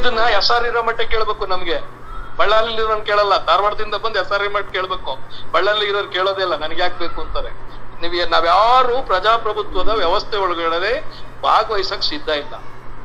ಇದನ್ನ SR ಇರೋ ಮಟ್ಟ ಕೇಳ್ಬೇಕು ನಮ್ಗೆ. ಬಳ್ಳಾರಿ ಇರೋನ್ ಕೇಳಲ್ಲ, ಧಾರವಾಡದಿಂದ ಬಂದು SR ಮಟ್ಟ ಕೇಳ್ಬೇಕು. ಬಳ್ಳಾರಿ ಇರೋರು ಕೇಳೋದೇ ಇಲ್ಲ, ನನ್ಗೆ ಯಾಕೆ ಬೇಕು ಅಂತಾರೆ. ನಾವ್ಯಾರು ಪ್ರಜಾಪ್ರಭುತ್ವದ ವ್ಯವಸ್ಥೆ ಒಳಗಡೆ ಭಾಗವಹಿಸಕ್ ಸಿದ್ಧ ಇಲ್ಲ,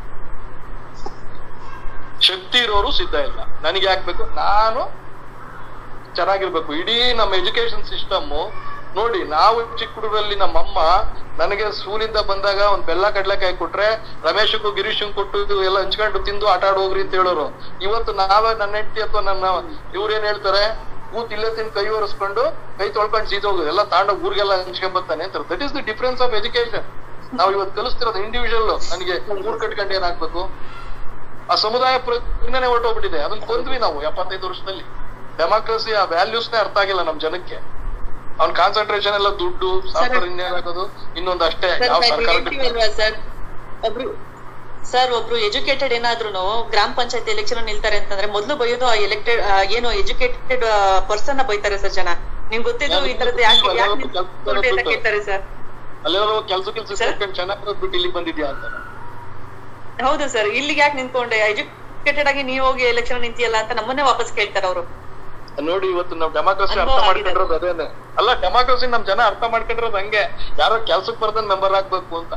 ಶಕ್ತಿ ಇರೋರು ಸಿದ್ಧ ಇಲ್ಲ. ನನಗೆ ಯಾಕೆ ಬೇಕು, ನಾನು ಚೆನ್ನಾಗಿರ್ಬೇಕು. ಇಡೀ ನಮ್ಮ ಎಜುಕೇಶನ್ ಸಿಸ್ಟಮ್ ನೋಡಿ, ನಾವು ಚಿಕ್ಕ ಹುಡುಗರಲ್ಲಿ ನಮ್ಮಮ್ಮ ನನಗೆ ಸ್ಕೂಲಿಂದ ಬಂದಾಗ ಒಂದ್ ಬೆಲ್ಲ ಕಡ್ಲೆಕಾಯಿ ಕೊಟ್ರೆ ರಮೇಶಕ್ಕೂ ಗಿರೀಶಂಗ್ ಕೊಟ್ಟು ಎಲ್ಲ ಹಂಚ್ಕೊಂಡು ತಿಂದು ಆಟ ಆಡ್ ಹೋಗ್ರಿ ಅಂತ ಹೇಳೋರು. ಇವತ್ತು ನಾವೇ ನನ್ನ ಹೆಂಡತಿ ಅಥವಾ ನನ್ನ ಇವ್ರೇನ್ ಹೇಳ್ತಾರೆ, ಕೂತ್ ಇಲ್ಲೇ ತಿಂದು ಕೈ ಒರೆಸ್ಕೊಂಡು ಕೈ ತೊಳ್ಕೊಂಡು ಸೀದೋಗೋದು, ಎಲ್ಲ ತಾಂಡೋಗಿ ಊರಿಗೆಲ್ಲ ಹಂಚ್ಕೊಂಡ್ ಬರ್ತಾನೆ ಅಂತಾರೆ. That is the difference of education. ನಾವು ಇವತ್ತು ಕಲಿಸ್ತಿರೋದು ಇಂಡಿವಿಜುವಲ್. ನನಗೆ ಊರ್ ಕಟ್ಕೊಂಡು ಏನಾಗ್ಬೇಕು, ಆ ಸಮುದಾಯ ಪ್ರಜ್ಞೆನೇ ಹೊರಟೋಗ್ಬಿಟ್ಟಿದೆ. ಅದನ್ನ ಕೊಂದ್ವಿ ನಾವು 75 ವರ್ಷದಲ್ಲಿ. ಡೆಮಾಕ್ರಸಿ ಆ ವ್ಯಾಲ್ಯೂಸ್ನೇ ಅರ್ಥ ಆಗಿಲ್ಲ ನಮ್ ಜನಕ್ಕೆ. ಅವ್ನ್ ಕಾನ್ಸಂಟ್ರೇಷನ್ ಎಲ್ಲ ದುಡ್ಡು, ಸಾಫ್ಟ್ವೇರ್ ಇಂಜಿನಿಯರ್ ಆಗೋದು, ಇನ್ನೊಂದು ಅಷ್ಟೇ. ಯಾವ ಸರ್ಕಾರ ಸರ್ ಒಬ್ರು ಎಜುಕೇಟೆಡ್ ಏನಾದ್ರು ಗ್ರಾಮ ಪಂಚಾಯತ್ ಎಲೆಕ್ಷನ್ ನಿಲ್ತಾರೆ ಅಂತಂದ್ರೆ ಮೊದ್ಲು ಬೈಯೋದು ಆ ಎಲೆಕ್ಟೆಡ್ ಏನು ಎಜುಕೇಟೆಡ್ ಪರ್ಸನ್ ಬೈತಾರೆ ಸರ್ ಜನ. ನಿಮ್ಗೆ ಗೊತ್ತಿದ್ದು ಈ ತರದ್ದು ಯಾಕೆ ಸರ್ ಅಲ್ಲೆಲ್ಲ ಕೆಲ್ಸ ಚೆನ್ನಾಗಿರೋದು ಬಿಟ್ಟು ಇಲ್ಲಿ ಬಂದಿದ್ಯಾ ಅಂತ. ಹೌದು ಸರ್, ಇಲ್ಲಿಗೆ ಯಾಕೆ ನಿಂತ್ಕೊಂಡೆ, ಎಜುಕೇಟೆಡ್ ಆಗಿ ನೀವ್ ಹೋಗಿ ಎಲೆಕ್ಷನ್ ನಿಂತಿಯಲ್ಲ ಅಂತ ನಮ್ಮನ್ನೇ ವಾಪಸ್ ಕೇಳ್ತಾರೆ ಅವರು. ನೋಡಿ, ಇವತ್ತು ನಾವ್ ಡೆಮಾಕ್ರಸಿ ಅರ್ಥ ಮಾಡ್ಕೊಂಡಿರೋದು ಅದೇನೆ ಅಲ್ಲ. ಡೆಮಾಕ್ರಸಿ ನಮ್ ಜನ ಅರ್ಥ ಮಾಡ್ಕೊಂಡಿರೋದು ಹಂಗೆ, ಯಾರೋ ಕೆಲ್ಸಕ್ಕೆ ಬರ್ದಂಗ್ ಮೆಂಬರ್ ಆಗ್ಬೇಕು ಅಂತ.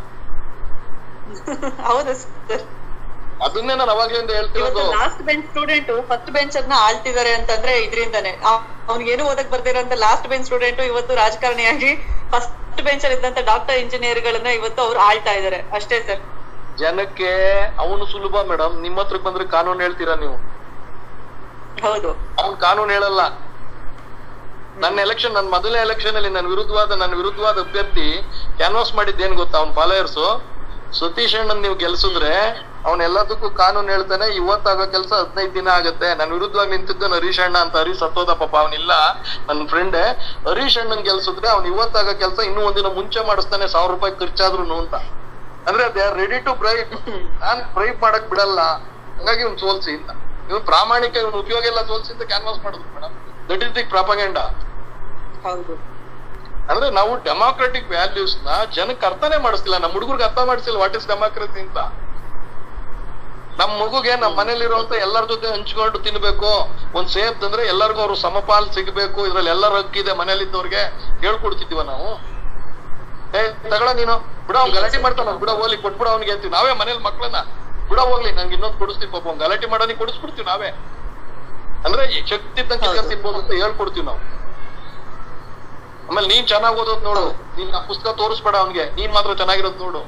ಹೌದು ಸರ್, ಅದನ್ನೇ ನಾನು ಅವಾಗ್ಲಿಂದ ಹೇಳ್ತಿರೋದು. Last bench student first bench ಅದನ್ನ ಆಳ್ತಿದ್ದಾರೆ ಅಂತಂದ್ರೆ ಇದ್ರಿಂದಾನೆ. ಅವ್ನಿಗೆ ಏನು ಓದಕ್ ಬರ್ದಿರಂತ ಲಾಸ್ಟ್ ಬೆಂಚ್ ಸ್ಟೂಡೆಂಟ್ ಇವತ್ತು ರಾಜಕಾರಣಿಯಾಗಿ ಫಸ್ಟ್ ಬೆಂಚ್ ಅಲ್ಲಿ ಇದ್ದಂತ ಡಾಕ್ಟರ್ ಇಂಜಿನಿಯರ್ ಗಳನ್ನ ಇವತ್ತು ಅವ್ರು ಆಳ್ತಾ ಇದಾರೆ ಅಷ್ಟೇ ಸರ್. ಜನಕ್ಕೆ ಅವನು ಸುಲಭ ಮೇಡಮ್. ನಿಮ್ಮ ಹತ್ರಕ್ ಬಂದ್ರೆ ಕಾನೂನು ಹೇಳ್ತೀರಾ ನೀವು? ಹೌದು, ಅವ್ನ್ ಕಾನೂನು ಹೇಳಲ್ಲ. ನನ್ನ ಮೊದಲನೇ ಎಲೆಕ್ಷನ್ ಅಲ್ಲಿ ನನ್ನ ವಿರುದ್ಧವಾದ ಅಭ್ಯರ್ಥಿ ಕ್ಯಾನ್ವಾಸ್ ಮಾಡಿದ್ದೇನ್ ಗೊತ್ತಾ? ಅವ್ನ ಫಾಲೋಯರ್ಸ್ ಸತೀಶ್ ಅಣ್ಣನ್ ನೀವು ಗೆಲ್ಸಿದ್ರೆ ಅವ್ನ ಎಲ್ಲದಕ್ಕೂ ಕಾನೂನು ಹೇಳ್ತಾನೆ. ಇವತ್ತಾಗೋ ಕೆಲಸ 15 ದಿನ ಆಗತ್ತೆ. ನನ್ ವಿರುದ್ಧವಾಗಿ ನಿಂತಿದ್ದನು ಹರೀಶ್ ಅಣ್ಣ ಅಂತ. ಹರೀಶ್ ಸತ್ತೋದ ಪಾಪ, ಅವನಿಲ್ಲ, ನನ್ನ ಫ್ರೆಂಡೇ. ಹರೀಶ್ ಅಣ್ಣನ್ ಗೆಲ್ಸಿದ್ರೆ ಅವ್ನು ಇವತ್ತಾಗೋ ಕೆಲಸ ಇನ್ನೂ ಒಂದಿನ ಮುಂಚೆ ಮಾಡಿಸ್ತಾನೆ, 1000 ರೂಪಾಯಿ ಖರ್ಚಾದ್ರು ಅಂತ. ಅಂದ್ರೆ they are ready to bribe. ನಾನ್ ಬ್ರೈಬ್ ಮಾಡಕ್ ಬಿಡಲ್ಲ, ಹಂಗಾಗಿ ಇವ್ನು ಸೋಲ್ಸಿ ಅಂತ. ಇವ್ನು ಪ್ರಾಮಾಣಿಕ, ಇವ್ನು ಉಪಯೋಗ ಎಲ್ಲ ಸೋಲ್ಸಿ ಅಂತ ಕ್ಯಾನ್ವಾಸ್ ಮಾಡಿದ್ರು madam. That is the propaganda. ಹೌದು, ಅಂದ್ರೆ ನಾವು ಡೆಮಾಕ್ರೆಟಿಕ್ ವ್ಯಾಲ್ಯೂಸ್ ನ ಜನಕ್ಕೆ ಅರ್ಥನೇ ಮಾಡಿಸ್ತಿಲ್ಲ. ನಮ್ಮ ಹುಡುಗರ್ಗೆ ಅರ್ಥ ಮಾಡಿಸಿಲ್ಲ ವಾಟ್ ಇಸ್ ಡೆಮಾಕ್ರಸಿ ಅಂತ. ನಮ್ ಮಗುಗೆ ನಮ್ ಮನೇಲಿರುವಂತ ಎಲ್ಲರ ಜೊತೆ ಹಂಚ್ಕೊಂಡು ತಿನ್ಬೇಕು. ಒಂದ್ ಸೇಫ್ ತಂದ್ರೆ ಎಲ್ಲರಿಗೂ ಅವ್ರು ಸಮಪಾಲ್ ಸಿಗ್ಬೇಕು, ಇದ್ರಲ್ಲಿ ಎಲ್ಲರ ಹಕ್ಕಿದೆ ಮನೇಲಿದ್ದವ್ರಿಗೆ ಹೇಳ್ಕೊಡ್ತಿದ್ವ ನಾವು. ತಗೊಳ ನೀನು ಬಿಡ, ಅವ್ನ್ ಗಲಾಟೆ ಮಾಡ್ತಾನ, ಬಿಡ ಹೋಗ್ಲಿ ಕೊಟ್ಬಿಡ ಅವ್ನಿಗೆ ಅಂತೀವಿ ನಾವೇ. ಮನೇಲಿ ಮಕ್ಳನ್ನ ಬಿಡ ಹೋಗ್ಲಿ, ನಂಗೆ ಇನ್ನೊಂದು ಕೊಡಿಸ್ತೀವಿ ಪಾಪ, ಅವ್ನ್ ಗಲಾಟೆ ಮಾಡೋನಿ ಕೊಡಿಸ್ಬಿಡ್ತೀವಿ ನಾವೇ. ಅಂದ್ರೆ ಶಕ್ತಿ ತನಕ ತಿನ್ಬೋದು ಅಂತ ಹೇಳ್ಕೊಡ್ತೀವಿ ನಾವು. ಆಮೇಲೆ ನೀನ್ ಚೆನ್ನಾಗ್ ಓದೋದ್ ನೋಡು, ನೀನ್ ಆ ಪುಸ್ತಕ ತೋರಿಸ್ಬೇಡ ಅವ್ನಿಗೆ, ನೀನ್ ಮಾತ್ರ ಚೆನ್ನಾಗಿರೋದ್ ನೋಡು.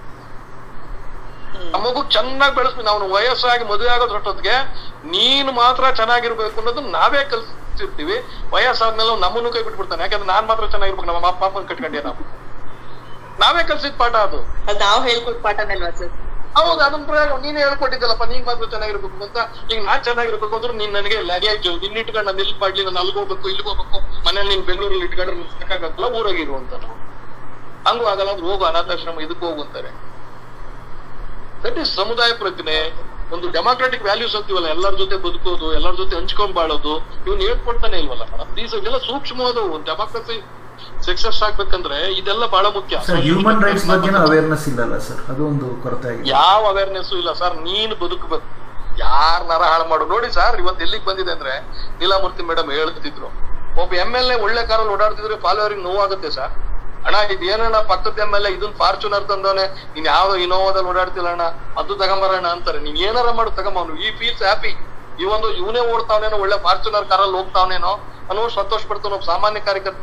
ಆ ಮಗು ಚೆನ್ನಾಗಿ ಬೆಳೆಸ್ತೀವಿ ನಾವು. ವಯಸ್ಸಾಗಿ ಮದುವೆ ಆಗೋದ್ ಹೊಟ್ಟೊತ್ತಿಗೆ ನೀನ್ ಮಾತ್ರ ಚೆನ್ನಾಗಿರ್ಬೇಕು ಅನ್ನೋದು ನಾವೇ ಕಲ್ಸಿರ್ತೀವಿ. ವಯಸ್ಸಾದ್ಮೇಲೆ ನಮ್ಮನ್ನು ಕೈ ಬಿಟ್ಬಿಡ್ತಾನೆ. ಯಾಕಂದ್ರೆ ನಾನ್ ಮಾತ್ರ ಚೆನ್ನಾಗಿರ್ಬೇಕು, ನಮ್ಮ ಅಪ್ಪ ಅಪ್ಪನ ಕಟ್ಕೊಂಡೆ ನಾವು. ನಾವೇ ಕಲ್ಸಿದ್ ಪಾಠ ಅದು. ನಾವು ಹೇಳ್ಕೊಟ್ ಪಾಠನಲ್ವಾ ಸರ್? ಹೌದು, ಅದನ್ನ ಪ್ರಯೋಗ ನೀನೇ ಹೇಳ್ಕೊಟ್ಟಿದ್ದಲ್ಲಪ್ಪ, ನೀನ್ ಮಾತ್ರ ಚೆನ್ನಾಗಿರ್ಬೇಕು ಅಂತ. ಈಗ ನಾನ್ ಚೆನ್ನಾಗಿರ್ಬೇಕು ಅಂದ್ರೆ ನೀನ್ ನನಗೆ ಲಗೇಜ್ ನಿನ್ನ ಇಟ್ಕೊಂಡು ನಾನು ಎಲ್ಲಿ ಮಾಡ್ಲಿ, ನಾನು ಅಲ್ಲಿಗೆ ಹೋಗ್ಬೇಕು ಇಲ್ಲಿಗೆ ಹೋಗ್ಬೇಕು, ಮನೇಲಿ ನೀನ್ ಬೆಂಗಳೂರಲ್ಲಿ ಇಟ್ಕೊಂಡ್ರೆ ಸಾಕಾಗಲ್ಲ, ಊರಾಗಿರುವಂತ ನಾವು. ಹಂಗೂ ಆಗಲ್ಲ ಅಂದ್ರೆ ಹೋಗು ಅನಾಥಾಶ್ರಮ, ಇದಕ್ಕೆ ಹೋಗು ಅಂತಾರೆ. ದಟ್ ಈಸ್ ಸಮುದಾಯ ಪ್ರಜ್ಞೆ. ಒಂದು ಡೆಮಾಕ್ರೆಟಿಕ್ ವ್ಯಾಲ್ಯೂಸ್ ಅಂತೀವಲ್ಲ, ಎಲ್ಲರ ಜೊತೆ ಬದುಕೋದು, ಎಲ್ಲರ ಜೊತೆ ಹಂಚ್ಕೊಂಡ್ ಬಾಳೋದು, ಇವ್ನು ಹೇಳ್ಕೊಡ್ತಾನೆ ಇಲ್ವಲ್ಲ ಮೇಡಮ್. ದೀಸ್ ಇದೆಲ್ಲ ಸೂಕ್ಷ್ಮವಾದವು. ಒಂದು ಡೆಮಾಕ್ರಸಿ ಸಕ್ಸಸ್ ಆಗ್ಬೇಕಂದ್ರೆ ಇದೆಲ್ಲ ಬಹಳ ಮುಖ್ಯ. ಹ್ಯೂಮನ್ ರೈಟ್ಸ್ ಬಗ್ಗೆ ಅವೇರ್ನೆಸ್ ಇಲ್ಲ ಸರ್, ಅದು ಒಂದು ಕೊರತೆ. ಯಾವ ಅವೇರ್ನೆಸ್ ಇಲ್ಲ ಸರ್. ನೀನು ಬದುಕಬೇಕು, ಯಾರ ನರ ಹಾಳು ಮಾಡು. ನೋಡಿ ಸರ್, ಇವತ್ತು ಎಲ್ಲಿಗೆ ಬಂದಿದೆ ಅಂದ್ರೆ, ನೀಲಾಮೂರ್ತಿ ಮೇಡಮ್ ಹೇಳ್ತಿದ್ರು, ಒಬ್ಬ MLA ಒಳ್ಳೆ ಕಾರಲ್ಲಿ ಓಡಾಡ್ತಿದ್ರೆ ಫಾಲೋವರಿಗೆ ನೋವಾಗುತ್ತೆ ಸರ್. ಅಣ್ಣ ಇದು ಏನಣ್ಣ ಪಕ್ಕದ MLA ಇದನ್ ಫಾರ್ಚುನರ್ ತಂದವನೆ, ನೀನ್ ಯಾವ್ದೋ ಇನೋವಾದಲ್ಲಿ ಓಡಾಡ್ತಿಲ್ಲ ಅಣ್ಣ, ಅದು ತಗೊಂಬರೋಣ ಅಂತಾರೆ. ನೀನ್ ಏನಾರ ಮಾಡು ತಗೊಂಬ. ಈ ಫೀಲ್ಸ್ ಹ್ಯಾಪಿ. ಇವನೇ ಓಡ್ತಾವನೇನೋ, ಒಳ್ಳೆ ಫಾರ್ಚುನರ್ ಕಾರಲ್ಲಿ ಹೋಗ್ತಾವನೇನೋ ಅನ್ನೋ ಸಂತೋಷ ಪಡ್ತಾವ ಒಬ್ಬ ಸಾಮಾನ್ಯ ಕಾರ್ಯಕರ್ತ.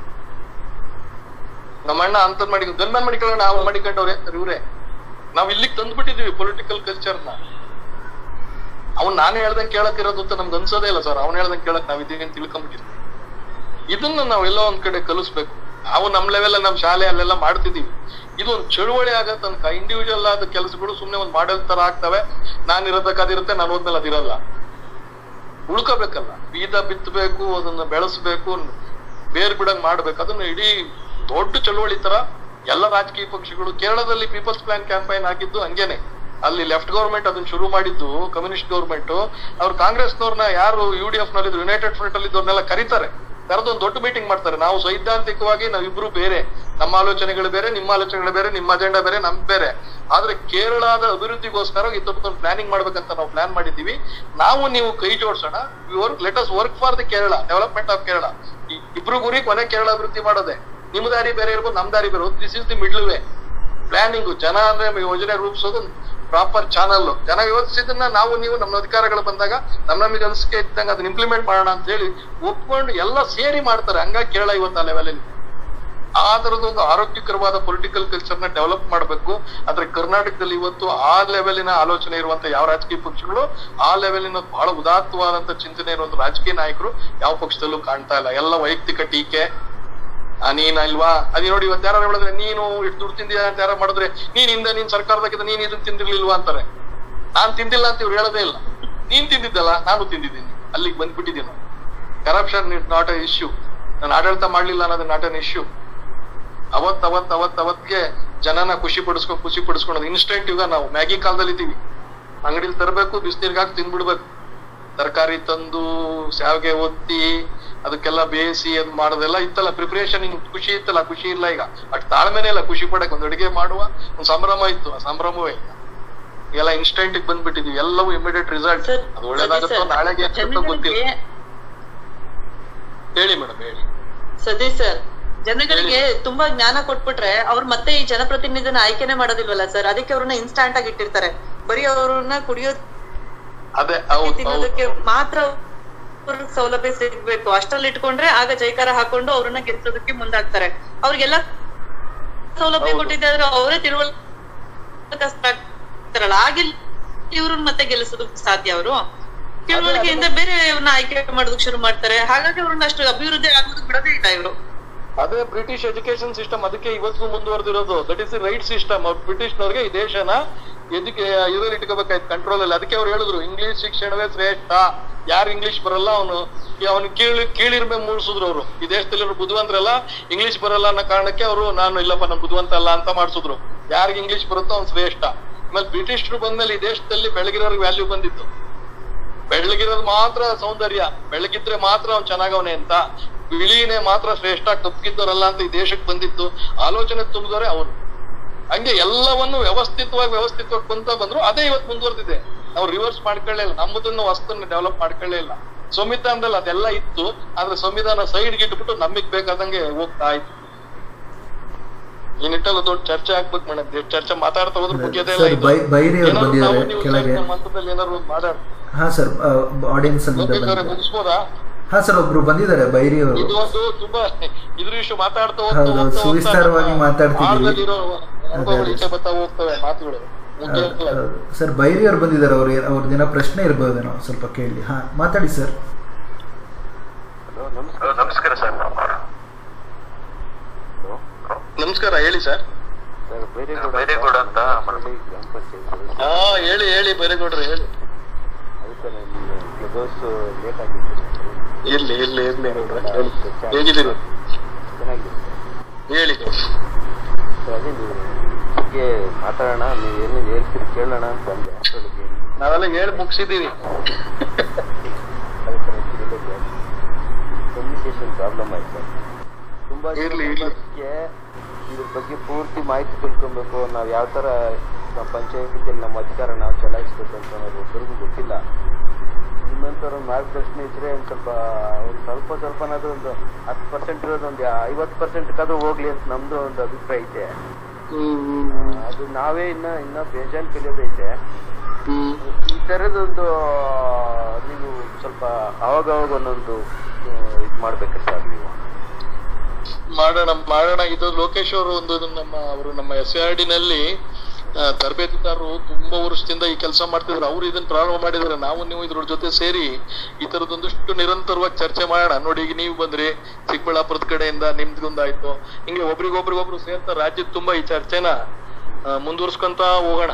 ನಮ್ಮ ಅಣ್ಣ ಅಂತದ್ ಮಾಡಿ ಗನ್ಮ್ಯಾನ್ ಮಾಡಿಕೊಳ್ಳೋಣ, ಅವ್ರು ಮಾಡಿಕೊಂಡವ್ರೆ ಇವ್ರೆ. ನಾವ್ ಇಲ್ಲಿಗೆ ತಂದ್ಬಿಟ್ಟಿದೀವಿ ಪೊಲಿಟಿಕಲ್ ಕಲ್ಚರ್ನ. ಅವ್ನ್ ನಾನೇ ಹೇಳ್ದಂಗೆ ಕೇಳಕ್ಕಿರೋದು ಅಂತ ನಮ್ಗೆ ಅನ್ಸೋದೇ ಇಲ್ಲ ಸರ್. ಅವ್ನು ಹೇಳ್ದಂಗೆ ಕೇಳಕ್ ನಾವ್ ಇದೀವಿ ಅಂತ ತಿಳ್ಕೊಂಡ್ಬಿಟ್ಟಿದ್ವಿ. ಇದನ್ನ ನಾವೆಲ್ಲೋ ಒಂದ್ ಕಡೆ ಕಲಿಸ್ಬೇಕು. ನಾವು ನಮ್ ಲೆವೆಲ್ ನಮ್ ಶಾಲೆ ಅಲ್ಲೆಲ್ಲ ಮಾಡ್ತಿದೀವಿ. ಇದು ಒಂದ್ ಚಳುವಳಿ ಆಗೋ ತನಕ ಇಂಡಿವಿಜುವಲ್ ಆದ ಕೆಲಸಗಳು ಸುಮ್ನೆ ಒಂದ್ ಮಾಡೆಲ್ ತರ ಆಗ್ತವೆ. ನಾನ್ ಇರೋದಕ್ಕೆ ಅದಿರುತ್ತೆ, ನಾನು ಹೋದ್ಮೇಲೆ ಅದಿರಲ್ಲ. ಉಳ್ಕೋಬೇಕಲ್ಲ, ಬೀಜ ಬಿತ್ತಬೇಕು, ಅದನ್ನ ಬೆಳೆಸ್ಬೇಕು, ಬೇರ್ ಬಿಡಂಗ್ ಮಾಡ್ಬೇಕು. ಅದನ್ನ ಇಡೀ ದೊಡ್ಡ ಚಳುವಳಿ ತರ ಎಲ್ಲ ರಾಜಕೀಯ ಪಕ್ಷಗಳು. ಕೇರಳದಲ್ಲಿ ಪೀಪಲ್ಸ್ ಪ್ಲಾನ್ ಕ್ಯಾಂಪೈನ್ ಆಗಿದ್ದು ಹಂಗೇನೆ. ಅಲ್ಲಿ ಲೆಫ್ಟ್ ಗವರ್ಮೆಂಟ್ ಅದನ್ನ ಶುರು ಮಾಡಿದ್ದು, ಕಮ್ಯುನಿಸ್ಟ್ ಗವರ್ಮೆಂಟ್. ಅವ್ರು ಕಾಂಗ್ರೆಸ್ನವ್ರನ್ನ ಯಾರು UDF ನಲ್ಲಿ ಯುನೈಟೆಡ್ ಫ್ರಂಟ್ ಅಲ್ಲಿ ಇದ್ದವ್ರನ್ನೆಲ್ಲ ಕರೀತಾರೆ, ಕರೆದೊಂದು ದೊಡ್ಡ ಮೀಟಿಂಗ್ ಮಾಡ್ತಾರೆ. ನಾವು ಸೈದ್ಧಾಂತಿಕವಾಗಿ ನಾವಿಬ್ರು ಬೇರೆ, ನಮ್ಮ ಆಲೋಚನೆಗಳು ಬೇರೆ, ನಿಮ್ಮ ಆಲೋಚನೆಗಳು ಬೇರೆ, ನಿಮ್ಮ ಅಜೆಂಡಾ ಬೇರೆ, ನಮ್ ಬೇರೆ. ಆದ್ರೆ ಕೇರಳದ ಅಭಿವೃದ್ಧಿಗೋಸ್ಕರ ಇದೊಂದು ಪ್ಲಾನಿಂಗ್ ಮಾಡ್ಬೇಕಂತ ನಾವು ಪ್ಲಾನ್ ಮಾಡಿದ್ದೀವಿ. ನಾವು ನೀವು ಕೈ ಜೋಡಿಸೋಣ. Let us work for the Kerala, development of Kerala. ಇಬ್ರು ಗುರಿ ಕೊನೆ ಕೇರಳ ಅಭಿವೃದ್ಧಿ ಮಾಡೋದೆ. ನಿಮ್ ದಾರಿ ಬೇರೆ ಇರ್ಬೋದು, ನಮ್ ದಾರಿ ಬೇರೆ. This is the middle way planning. ಜನ ಅಂದ್ರೆ ಯೋಜನೆ ರೂಪಿಸೋದು ಪ್ರಾಪರ್ ಚಾನಲ್. ಜನ ಯೋಚಿಸಿದನ್ನ ನಾವು ನೀವು ನಮ್ಮ ಅಧಿಕಾರಗಳು ಬಂದಾಗ ನಮಗೆ ಅನಿಸಿಕೆ ಇದ್ದಂಗೆ ಅದನ್ನ ಇಂಪ್ಲಿಮೆಂಟ್ ಮಾಡೋಣ ಅಂತ ಹೇಳಿ ಒಪ್ಕೊಂಡು ಎಲ್ಲ ಸೇರಿ ಮಾಡ್ತಾರೆ. ಹಂಗಾಗಿ ಕೇರಳ ಇವತ್ತು ಆ ಲೆವೆಲಲ್ಲಿ ಆ ತರದೊಂದು ಆರೋಗ್ಯಕರವಾದ ಪೊಲಿಟಿಕಲ್ ಕಲ್ಚರ್ನ ಡೆವಲಪ್ ಮಾಡಬೇಕು. ಆದ್ರೆ ಕರ್ನಾಟಕದಲ್ಲಿ ಇವತ್ತು ಆ ಲೆವೆಲಿನ ಆಲೋಚನೆ ಇರುವಂತ ಯಾವ ರಾಜಕೀಯ ಪಕ್ಷಗಳು, ಆ ಲೆವೆಲಿನ ಬಹಳ ಉದಾತ್ತವಾದಂತ ಚಿಂತನೆ ಇರುವಂತ ರಾಜಕೀಯ ನಾಯಕರು ಯಾವ ಪಕ್ಷದಲ್ಲೂ ಕಾಣ್ತಾ ಇಲ್ಲ. ಎಲ್ಲ ವೈಯಕ್ತಿಕ ಟೀಕೆ. ನೀನ್ ಅಲ್ವಾ ಅದೇ ನೋಡಿ, ಇವತ್ತು ಯಾರು ಹೇಳಿದ್ರೆ ನೀನು ಇಷ್ಟು ದುಡ್ಡು ತಿಂದಿದ್ಯಾ ಅಂತ ಯಾರು ಮಾಡಿದ್ರೆ, ನೀನ್ ಸರ್ಕಾರದಾಗಿದ್ದ ನೀನ್ ಇದನ್ನ ತಿಂದಿರ್ಲಿಲ್ವಾ ಅಂತಾರೆ. ನಾನ್ ತಿಂದಿಲ್ಲ ಅಂತ ಇವ್ರು ಹೇಳೋದೇ ಇಲ್ಲ. ನೀನ್ ತಿಂದಿದ್ದಲ್ಲ, ನಾನು ತಿಂದಿದ್ದೀನಿ. ಅಲ್ಲಿಗೆ ಬಂದ್ಬಿಟ್ಟಿದ್ದೀನಿ. Corruption is not a issue. ನಾನು ಆಡಳಿತ ಮಾಡ್ಲಿಲ್ಲ ಅನ್ನೋದು ನಾಟ್ ಅನ್ ಇಶ್ಯೂ. ಅವತ್ತಿಗೆ ಜನನ ಖುಷಿ ಪಡಿಸ್ಕೊಳೋದು ಇನ್ಸ್ಟೆಂಟ್. ಈಗ ನಾವು ಮ್ಯಾಗಿ ಕಾಲದಲ್ಲಿ ಇದ್ದೀವಿ. ಅಂಗಡಿಲಿ ತರಬೇಕು, ಬಿಸಿನೀರ್ಗಾಕಿ ತಿಂದ್ಬಿಡ್ಬೇಕು. ತರಕಾರಿ ತಂದು ಶಾವಿಗೆ ಒತ್ತಿ ಅದಕ್ಕೆಲ್ಲ ಬೇಯಿಸಿ ಅದ್ ಮಾಡೋದೆಲ್ಲ ಇತ್ತಲ್ಲ, ಪ್ರಿಪರೇಷನ್. ಖುಷಿ ಇತ್ತಲ್ಲ, ಖುಷಿ ಇಲ್ಲ ಈಗ. ಅಷ್ಟು ತಾಳ್ಮೆನೇ ಇಲ್ಲ ಖುಷಿ ಪಡಕ್. ಒಂದ್ ಅಡಿಗೆ ಮಾಡುವ ಒಂದ್ ಸಂಭ್ರಮ ಇತ್ತು, ಆ ಸಂಭ್ರಮವೇ ಎಲ್ಲ ಇನ್ಸ್ಟೆಂಟ್ ಬಂದ್ಬಿಟ್ಟಿದೀವಿ. ಎಲ್ಲವೂ ಇಮಿಡಿಯೇಟ್ ರಿಸಲ್ಟ್. ಅದು ಒಳ್ಳೇದಾಗುತ್ತೋ ನಾಳೆಗೆ ಗೊತ್ತಿಲ್ಲ. ಹೇಳಿ ಮೇಡಮ್, ಹೇಳಿ. ಸತೀಶ್ ಸರ್, ಜನಗಳಿಗೆ ತುಂಬಾ ಜ್ಞಾನ ಕೊಟ್ಬಿಟ್ರೆ ಅವ್ರು ಮತ್ತೆ ಈ ಜನಪ್ರತಿನಿಧಿನ ಆಯ್ಕೆನೆ ಮಾಡೋದಿಲ್ವಲ್ಲ ಸರ್. ಅದಕ್ಕೆ ಅವ್ರನ್ನ ಇನ್ಸ್ಟಾಂಟ್ ಆಗಿ ಇಟ್ಟಿರ್ತಾರೆ. ಬರೀ ಅವ್ರನ್ನ ತಿನ್ನೋದಕ್ಕೆ ಮಾತ್ರ ಸೌಲಭ್ಯ ಸಿಗ್ಬೇಕು. ಅಷ್ಟ್ರಲ್ಲಿ ಇಟ್ಕೊಂಡ್ರೆ ಆಗ ಜೈಕಾರ ಹಾಕೊಂಡು ಅವ್ರನ್ನ ಗೆಲ್ಸೋದಕ್ಕೆ ಮುಂದಾಗ್ತಾರೆ. ಅವ್ರಿಗೆಲ್ಲ ಸೌಲಭ್ಯ ಕೊಟ್ಟಿದ್ರೆ ಅವರೇ ತಿಳುವಳಿಕೆ ಆಗಿಲ್ಲ, ಇವ್ರನ್ನ ಮತ್ತೆ ಗೆಲ್ಲಿಸೋದಕ್ಕೆ ಸಾಧ್ಯ. ಅವರು ತಿಳುವಳಿಕೆಯಿಂದ ಬೇರೆಯವ್ರನ್ನ ಆಯ್ಕೆ ಮಾಡೋದಕ್ಕೆ ಶುರು ಮಾಡ್ತಾರೆ. ಹಾಗಾಗಿ ಅವ್ರನ್ನ ಅಷ್ಟು ಅಭಿವೃದ್ಧಿ ಆಗೋದಕ್ಕೆ ಬಿಡೋದೇ ಇಲ್ಲ ಇವರು. ಅದೇ ಬ್ರಿಟಿಷ್ ಎಜುಕೇಶನ್ ಸಿಸ್ಟಮ್. ಅದಕ್ಕೆ ಇವತ್ತು ಮುಂದುವರೆದಿರೋದು. That is the right system. ಬ್ರಿಟಿಷ್ನವ್ರಿಗೆ ಈ ದೇಶನ ಇದರಲ್ಲಿ ಇಟ್ಕೋಬೇಕಾಯ್ತು ಕಂಟ್ರೋಲ್ ಅಲ್ಲಿ. ಅದಕ್ಕೆ ಅವ್ರು ಹೇಳಿದ್ರು ಇಂಗ್ಲಿಷ್ ಶಿಕ್ಷಣವೇ ಶ್ರೇಷ್ಠ. ಯಾರು ಇಂಗ್ಲಿಷ್ ಬರಲ್ಲ ಅವನು ಕೀಳಿರ್ಮೆ ಮೂಡಿಸಿದ್ರು ಅವರು. ಈ ದೇಶದಲ್ಲಿ ಬುದ್ಧಿವಂತರೆಲ್ಲ ಇಂಗ್ಲಿಷ್ ಬರಲ್ಲ ಅನ್ನೋ ಕಾರಣಕ್ಕೆ ಅವರು ನಾನು ಇಲ್ಲಪ್ಪ ನಾನು ಬುದ್ಧಿವಂತ ಅಲ್ಲ ಅಂತ ಮಾಡಿಸಿದ್ರು. ಯಾರಿಗೆ ಇಂಗ್ಲಿಷ್ ಬರುತ್ತೋ ಅವ್ನು ಶ್ರೇಷ್ಠ. ಆಮೇಲೆ ಬ್ರಿಟಿಷರು ಬಂದ್ಮೇಲೆ ಈ ದೇಶದಲ್ಲಿ ಬೆಳಗಿರೋರ್ಗೆ ವ್ಯಾಲ್ಯೂ ಬಂದಿತ್ತು. ಬೆಳಗಿರೋದು ಮಾತ್ರ ಸೌಂದರ್ಯ, ಬೆಳಗಿದ್ರೆ ಮಾತ್ರ ಅವ್ನು ಚೆನ್ನಾಗವನೆ ಅಂತ. ಬಿಳಿನೇ ಮಾತ್ರ ಶ್ರೇಷ್ಠ, ಕಪ್ಪಿದ್ದವರಲ್ಲ ಅಂತ ಈ ದೇಶಕ್ಕೆ ಬಂದಿತ್ತು. ಆಲೋಚನೆ ತುಂಬಿದವರೇ ಅವರು. ಹಂಗೆ ಎಲ್ಲವನ್ನು ವ್ಯವಸ್ಥಿತವಾಗಿ ಬಂತ ಬಂದ್ರು. ಅದೇ ಇವತ್ತು ಮುಂದುವರೆದಿದೆ. ನಾವು ರಿವರ್ಸ್ ಮಾಡ್ಕೊಳ್ಳೇ ಇಲ್ಲ. ನಮ್ಮದನ್ನು ವಸ್ತುನ ಡೆವಲಪ್ ಮಾಡ್ಕೊಳ್ಳೇ ಇಲ್ಲ. ಸಂವಿಧಾನದಲ್ಲಿ ಅದೆಲ್ಲ ಇತ್ತು. ಆದ್ರೆ ಸಂವಿಧಾನ ಸೈಡ್ಗೆ ಇಟ್ಬಿಟ್ಟು ನಮಗ್ ಬೇಕಾದಂಗೆ ಹೋಗ್ತಾ ಇತ್ತು. ಈ ನಿಟ್ಟಲ್ಲಿ ದೊಡ್ಡ ಚರ್ಚೆ ಆಗ್ಬೇಕು ಮೇಡಮ್. ಚರ್ಚೆ ಮಾತಾಡ್ತಾ ಹೋದ್ರ ಮುಗಿಯೋದೇ ಇಲ್ಲ. ಏನಾದ್ರು ಮಾತಾಡ. ಹಾ ಸರ್, ಆಡಿಯನ್ಸ್ ಮುಗಿಸ್ಬೋದಾ? ಹಾ ಸರ್, ಒಬ್ರು ಬಂದಿದ್ದಾರೆ ಬೈರಿ ಅವರು. ಇದೊಂದು ತುಂಬಾ ಇದ್ರ ವಿಷಯ ಮಾತಾಡ್ತಾ ಸುವಿಸ್ತಾರವಾಗಿ ಮಾತಾಡ್ತಿದ್ದೀವಿ. ಹೋಗ್ತವೆ ಮಾತುಗಳು. ಸರ್ ಬೈರಿ ಅವ್ರು ಬಂದಿದ್ದಾರೆ. ಅವ್ರದ್ದೇನೋ ಪ್ರಶ್ನೆ ಇರ್ಬೋದೇನೋ, ಸ್ವಲ್ಪ ಕೇಳಿ. ಹಾ, ಮಾತಾಡಿ ಸರ್. ನಮಸ್ಕಾರ ಸರ್. ನಮಸ್ಕಾರ, ಹೇಳಿ ಸರ್. ಬೈರೇಗೌಡ ಅಂತ ಹಾ, ಹೇಳಿ ಬೈರೇಗೌಡ್ರು, ಹೇಳಿ. ಇರ್ಲಿ ಹೇಗಿದ್ದೀರಿ? ಹೇಳಿ. ಮಾತಾಡೋಣ, ನೀವು ಏನು ಹೇಳ್ತೀರಿ ಕೇಳೋಣ ಅಂತ ಬಂದೆ. ನಾವೆಲ್ಲ ಹೇಳಿ ಮುಗಿಸಿದ್ದೀವಿ. ಕಮ್ಯುನಿಕೇಶನ್ ಪ್ರಾಬ್ಲಮ್ ಆಯ್ತು. ತುಂಬಾ ಇದ್ರ ಬಗ್ಗೆ ಪೂರ್ತಿ ಮಾಹಿತಿ ತಿಳ್ಕೊಬೇಕು. ನಾವು ಯಾವ ತರ ನಮ್ಮ ಪಂಚಾಯತಿಯಲ್ಲಿ ನಮ್ಮ ಅಧಿಕಾರ ನಾವು ಚಲಾಯಿಸ್ಬೇಕು ಅಂತ ಅನ್ನೋದು ಒಬ್ಬರಿಗೂ ಗೊತ್ತಿಲ್ಲ. ನಿಮ್ಮಂಥವ್ರ ಮಾರ್ಗದರ್ಶನ ಇದ್ರೆ ಒಂದು ಸ್ವಲ್ಪನಾದ್ರೂ ಒಂದು 10% ಇರೋದು ಒಂದು 50% ಹೋಗ್ಲಿ ಅಂತ ನಮ್ದು ಒಂದು ಅಭಿಪ್ರಾಯ ಐತೆ. ಅದು ನಾವೇ ಇನ್ನ ಬೇಜಾನ್ ಕಲಿಯೋದೈತೆ. ಈ ತರದೊಂದು ನೀವು ಸ್ವಲ್ಪ ಅವಾಗವಾಗ ಒಂದೊಂದು ಇದು ಮಾಡ್ಬೇಕು ಸರ್. ನೀವು ಮಾಡೋಣ. ಇದು ಲೋಕೇಶ್ ಅವರು ನಮ್ಮ SARD ನಲ್ಲಿ ತರಬೇತಿದಾರರು ತುಂಬಾ ವರ್ಷದಿಂದ ಈ ಕೆಲಸ ಮಾಡ್ತಿದ್ರು. ಅವ್ರು ಇದನ್ನ ಪ್ರಾರಂಭ ಮಾಡಿದಾರೆ. ನಾವು ನೀವು ಇದ್ರ ಜೊತೆ ಸೇರಿ ಈ ತರದೊಂದಿಷ್ಟು ನಿರಂತರವಾಗಿ ಚರ್ಚೆ ಮಾಡೋಣ. ನೋಡಿ, ಈಗ ನೀವು ಬಂದ್ರಿ ಚಿಕ್ಕಬಳ್ಳಾಪುರದ ಕಡೆಯಿಂದ, ನಿಮ್ದೊಂದಾಯ್ತು. ಹಿಂಗೆ ಒಬ್ರಿಗೊಬ್ರು ಸೇರ್ತಾ ರಾಜ್ಯದ ತುಂಬಾ ಈ ಚರ್ಚೆನ ಮುಂದುವರ್ಸ್ಕೊಂತ ಹೋಗೋಣ.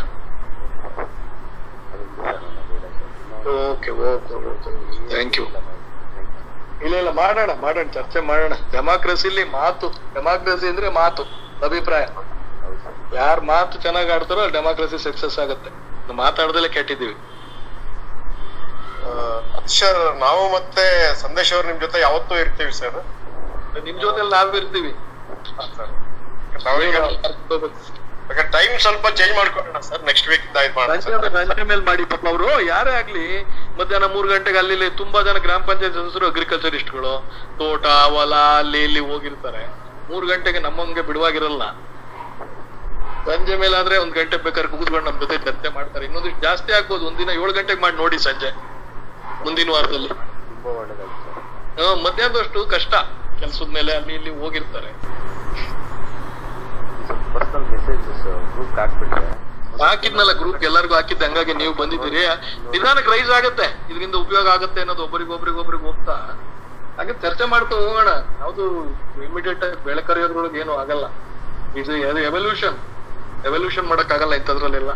Okay, thank you. ಇಲ್ಲ ಮಾಡೋಣ, ಚರ್ಚೆ ಮಾಡೋಣ. ಡೆಮಾಕ್ರಸಿಲಿ ಡೆಮಾಕ್ರಸಿ ಅಂದ್ರೆ ಮಾತು, ಅಭಿಪ್ರಾಯ. ಯಾರ್ ಮಾತು ಚೆನ್ನಾಗ್ ಆಡ್ತಾರೋ ಡೆಮಾಕ್ರಸಿ ಸಕ್ಸಸ್ ಆಗುತ್ತೆ. ಮಾತಾಡ್ದಲ್ಲೇ ಕೆಟ್ಟಿದ್ದೀವಿ. ಸರ್ ನಾವು ಮತ್ತೆ ಸಂದೇಶ್ ಅವ್ರು ನಿಮ್ ಜೊತೆ ಯಾವತ್ತೂ ಇರ್ತೀವಿ ಸರ್. ನಿಮ್ ಜೊತೆ ನಾವ್ ಇರ್ತೀವಿ ಸರ್. ನಾವೀಗ ಟೈಮ್ ಸ್ವಲ್ಪ ಚೇಂಜ್ ಮಾಡ್ಕೊಳ್ಳೋಣ ಸರ್, ನೆಕ್ಸ್ಟ್ ವೀಕ್ ಸಂಜೆ ಮೇಲೆ ಮಾಡಿ. ಪಾಪ ಅವರು ಯಾರೇ ಆಗ್ಲಿ ಮಧ್ಯಾಹ್ನ 3 ಗಂಟೆಗೆ ಅಲ್ಲಿ ತುಂಬಾ ಜನ ಗ್ರಾಮ ಪಂಚಾಯತ್ ಸದಸ್ಯರು ಅಗ್ರಿಕಲ್ಚರಿಸ್ಟ್ಗಳು ತೋಟ ಹೊಲ ಅಲ್ಲಿ ಇಲ್ಲಿ ಹೋಗಿರ್ತಾರೆ. 3 ಗಂಟೆಗೆ ನಮ್ಮಂಗೆ ಬಿಡುವಾಗಿರಲ್ಲ. ಸಂಜೆ ಮೇಲೆ ಆದ್ರೆ 1 ಗಂಟೆ ಬೇಕಾದ್ರೆ ಕೂತ್ಕೊಂಡು ನಮ್ ಜೊತೆ ಚರ್ಚೆ ಮಾಡ್ತಾರೆ. ಇನ್ನೊಂದಿಷ್ಟು ಜಾಸ್ತಿ ಆಗ್ಬೋದು, ಒಂದಿನ 7 ಗಂಟೆಗೆ ಮಾಡಿ ನೋಡಿ ಸಂಜೆ ಮುಂದಿನ ವಾರದಲ್ಲಿ. ತುಂಬಾ ಒಳ್ಳೇದಾಗುತ್ತೆ. ಮಧ್ಯಾಹ್ನದಷ್ಟು ಕಷ್ಟ, ಕೆಲ್ಸದ ಮೇಲೆ ಅಲ್ಲಿ ಇಲ್ಲಿ ಹೋಗಿರ್ತಾರೆ. ಪರ್ಸನಲ್ ಮೆಸೇಜಸ್ ಗ್ರೂಪ್ ಹಾಕ್ಬಿಟ್ರೆ ಹಾಕಿದ್ನಲ್ಲ ಗ್ರೂಪ್ ಎಲ್ಲರಿಗೂ ಹಾಕಿದ್ದೆ, ಹಂಗಾಗಿ ನೀವು ಬಂದಿದ್ದೀರಿ. ನಿಧಾನಕ್ಕೆ ರೈಸ್ ಆಗತ್ತೆ, ಇದರಿಂದ ಉಪಯೋಗ ಆಗತ್ತೆ ಅನ್ನೋದು ಒಬ್ಬರಿಗೊಬ್ರಿಗೆ ಹೋಗ್ತಾ ಹಾಗೆ ಚರ್ಚೆ ಮಾಡ್ತಾ ಹೋಗೋಣ. ಯಾವ್ದು ಇಮಿಡಿಯೇಟ್ ಆಗಿ ಬೆಳೆ ಕರೆಯೋದ್ರೊಳಗೆ ಏನು ಆಗಲ್ಲ. ಇದು ಎವಲ್ಯೂಷನ್ ಮಾಡಕ್ ಆಗಲ್ಲ ಇಂಥದ್ರಲ್ಲೆಲ್ಲ.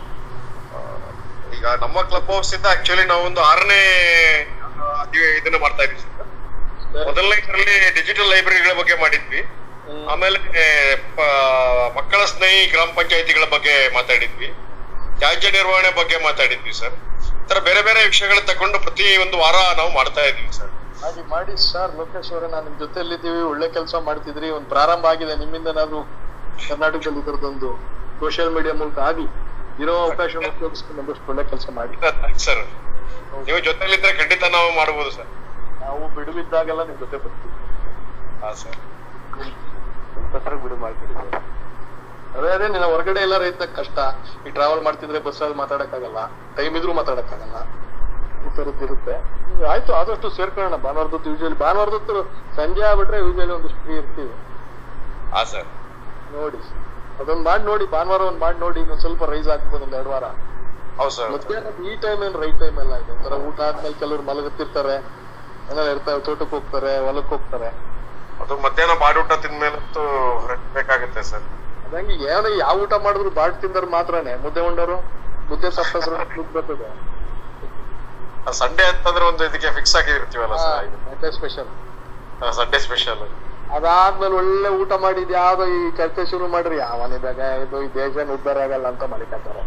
ಈಗ ನಮ್ಮ ಕ್ಲಬ್ ಹೌಸ್ ಇಂದ ಆಕ್ಚುಲಿ ನಾವು ಒಂದು 6ನೇ ಇದನ್ನ ಮಾಡ್ತಾ ಇದೀವಿ ಸರ್. ಮೊದಲನೇ ಇದರಲ್ಲಿ ಡಿಜಿಟಲ್ ಲೈಬ್ರರಿಗಳ ಬಗ್ಗೆ ಮಾಡಿದ್ವಿ, ಆಮೇಲೆ ಮಕ್ಕಳ ಸ್ನೇಹಿ ಗ್ರಾಮ ಪಂಚಾಯತಿಗಳ ಬಗ್ಗೆ ಮಾತಾಡಿದ್ವಿ, ತ್ಯಾಜ್ಯ ನಿರ್ವಹಣೆ ಬಗ್ಗೆ ಮಾತಾಡಿದ್ವಿ ಸರ್. ಈ ತರ ಬೇರೆ ಬೇರೆ ವಿಷಯಗಳ ತಗೊಂಡು ಪ್ರತಿ ಒಂದು ವಾರ ನಾವು ಮಾಡ್ತಾ ಇದೀವಿ ಸರ್. ಮಾಡಿ ಸರ್. ಲೋಕೇಶ್ ಅವರೇ, ನಾನು ನಿಮ್ ಜೊತೆಯಲ್ಲಿದ್ದೀವಿ, ಒಳ್ಳೆ ಕೆಲಸ ಮಾಡ್ತಿದ್ರಿ. ಒಂದು ಪ್ರಾರಂಭ ಆಗಿದೆ ನಿಮ್ಮಿಂದ. ಏನಾದ್ರು ಕರ್ನಾಟಕದಲ್ಲಿ ಇದರದೊಂದು ಸೋಷಿಯಲ್ ಮೀಡಿಯಾ ಮೂಲಕ ಆಗ್ಲಿ ಇರೋ ಅವಕಾಶ ಉಪಯೋಗಿಸ್ಕೊಂಡು ಒಂದಷ್ಟು ಒಳ್ಳೆ ಕೆಲಸ ಮಾಡಿ ಸರ್. ನೀವು ಜೊತೆಲಿದ್ರೆ ಖಂಡಿತ ನಾವು ಮಾಡಬಹುದು ಸರ್. ನಾವು ಬಿಡುವಿದ್ದಾಗೆಲ್ಲ ನಿಮ್ ಜೊತೆ ಬರ್ತೀವಿ. ಹಾ ಸರ್. ಬಿಡು ಮಾಡ್ತೀವಿ ಸರ್. ಅದೇ ನಿನ್ನ ಹೊರಗಡೆ ಎಲ್ಲ ರೈತ ಕಷ್ಟ. ಈ ಟ್ರಾವೆಲ್ ಮಾಡ್ತಿದ್ರೆ ಬಸ್ಸಲ್ಲಿ ಮಾತಾಡಕ್ಕಾಗಲ್ಲ, ಟೈಮ್ ಇದ್ರೂ ಮಾತಾಡಕ್ಕಾಗಲ್ಲ, ಈ ತರದ್ದು ಇರುತ್ತೆ. ಆಯ್ತು, ಆದಷ್ಟು ಸೇರ್ಕೊಳ್ಳೋಣ. ಭಾನುವಾರದತ್ತು ಯೂಶಲಿ ಭಾನುವಾರದತ್ತು ಸಂಜೆ ಆಗ್ಬಿಟ್ರೆ ಯೂಶಲಿ ಒಂದಿಷ್ಟು ಫ್ರೀ ಇರ್ತೀವಿ. ಹಾ ಸರ್. ನೋಡಿ ಅದೊಂದು ಮಾಡಿ ನೋಡಿ, ಭಾನುವಾರ ಒಂದ್ ಮಾಡಿ ನೋಡಿ. ಇನ್ನೊಂದ್ ಸ್ವಲ್ಪ ರೈಸ್ ಆಗ್ಬೋದು 1-2 ವಾರ. ಹೌದು ಸರ್. ಮಧ್ಯಾಹ್ನ ಈ ಟೈಮ್ ಏನ್ ರೈಟ್ ಟೈಮ್ ಎಲ್ಲ ಇದೆ. ಒಂಥರ ಊಟ ಆದ್ಮೇಲೆ ಕೆಲವ್ರು ಮಲಗುತ್ತಿರ್ತಾರೆ, ಏನಾರ ಇರ್ತಾರೆ, ತೋಟಕ್ಕೆ ಹೋಗ್ತಾರೆ, ಹೊಲಕ್ಕೆ ಹೋಗ್ತಾರೆ. ಅದು ಮಧ್ಯಾಹ್ನ ಬಾಡೂಟ ತಿಂದ್ಮೇಲಂತೂ ಬೇಕಾಗುತ್ತೆ ಸರ್. ಅದಂಗೆ ಏನೋ ಯಾವ ಊಟ ಮಾಡಿದ್ರು ಬಾಡ್ ತಿಂದವ್ರು ಮಾತ್ರನೇ. ಮುದ್ದೆ ಉಂಡರು ಮುದ್ದೆ ಸಪ್ಪಸರು ಬರ್ತದೆ. ಸಂಡೇ ಅಂತಂದ್ರೆ ಒಂದು ಇದಕ್ಕೆ ಫಿಕ್ಸ್ ಆಗಿ ಇರ್ತೀವಲ್ಲ sir, Sunday special. Sunday special. ಅದಾದ್ಮೇಲೆ ಒಳ್ಳೆ ಊಟ ಮಾಡಿದ್ ಯಾವ್ದೋ ಈ ಚರ್ಚೆ ಶುರು ಮಾಡ್ರಿ, ಯಾವನಿದಾಗ ಇದು ಈ ದೇಶ ಉದ್ಧಾರ ಆಗಲ್ಲ ಅಂತ ಮಲಿಕತ್ತಾರೆ.